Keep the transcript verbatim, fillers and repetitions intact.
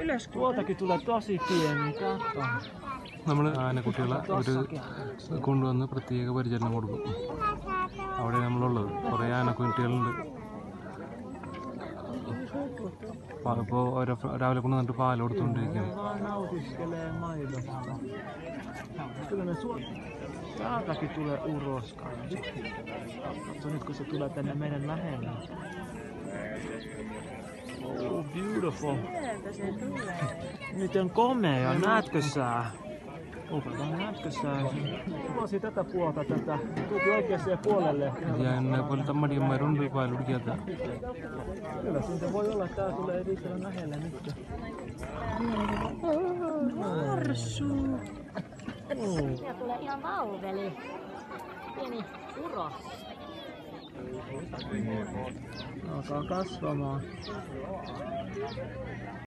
ylös. Tuoltakin tulee tosi pieni, katso. നമ്മൾ ആനക്കുട്ടികളെ ഒരു കൊണ്ടുവന്ന് പ്രത്യേക പരിചരണം കൊടുക്കും. അവിടെ നമ്മളുള്ളത് കുറേ ആനക്കുട്ടികളുണ്ട്. അപ്പോൾ ഓരോ രാവിലെ കൊണ്ട് വന്നിട്ട് പാൽ കൊടുത്തുകൊണ്ടിരിക്കുകയാണ്. Täältäkin tulee uros kanssa. Katso nyt kun se tulee tänne meidän lähelle. Oh, beautiful. Miten komea, näetkö sä? Opeta, näetkö sä? Tuosi tätä puolta tätä. Tuupi oikeaan puolelle. Ja ennen puolelta madianmaidon paal kudiata. Kyllä siitä voi olla, että tää tulee riittävän lähelle nyt. Marsu! Siellä tulee ihan vauveli. Pieni uros. Alkaa kasvamaan.